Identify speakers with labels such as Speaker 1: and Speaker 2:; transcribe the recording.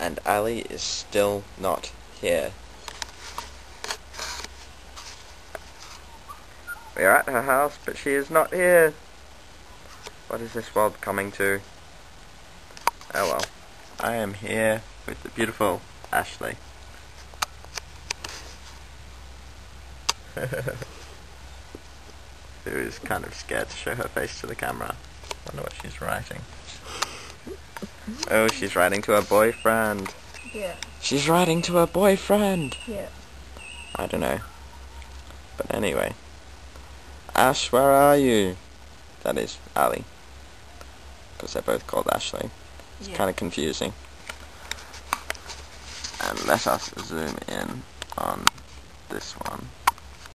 Speaker 1: And Allie is still not here. We are at her house, but she is not here. What is this world coming to? Oh well. I am here with the beautiful Ashley. Who is kind of scared to show her face to the camera. Wonder what she's writing. Oh, she's writing to her boyfriend.
Speaker 2: Yeah.
Speaker 1: She's writing to her boyfriend.
Speaker 2: Yeah.
Speaker 1: I don't know. But anyway. Ash, where are you? That is Allie. Because they're both called Ashley. It's kind of confusing. And let us zoom in on this one.